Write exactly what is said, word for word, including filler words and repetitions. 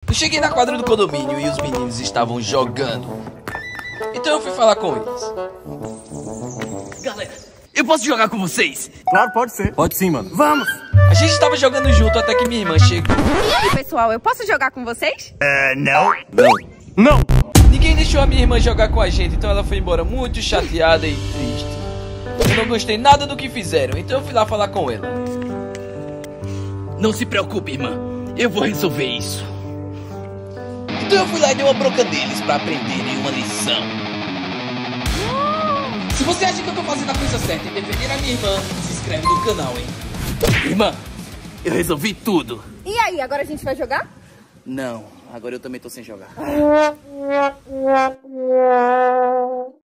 Eu cheguei na quadra do condomínio e os meninos estavam jogando. Então eu fui falar com eles. Galera, eu posso jogar com vocês? Claro, pode ser. Pode sim, mano. Vamos! A gente estava jogando junto até que minha irmã chegou. E aí, pessoal, eu posso jogar com vocês? É, não. Não. Não! Ninguém deixou a minha irmã jogar com a gente, então ela foi embora muito chateada e triste. Eu não gostei nada do que fizeram, então eu fui lá falar com ela. Não se preocupe, irmã. Eu vou resolver isso. Então eu fui lá e dei uma bronca deles pra aprenderem uma lição. Se você acha que eu tô fazendo a coisa certa em defender a minha irmã, se inscreve no canal, hein? Irmã, eu resolvi tudo. E aí, agora a gente vai jogar? Não, agora eu também tô sem jogar.